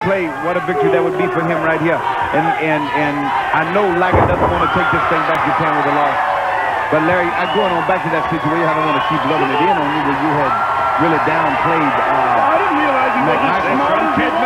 play, what a victory that would be for him right here. And I know Liger doesn't want to take this thing back to Japan with a loss. But Larry, going on back to that situation, I don't want to keep rubbing it in on you where you had really downplayed I didn't realize he wasn't smart as his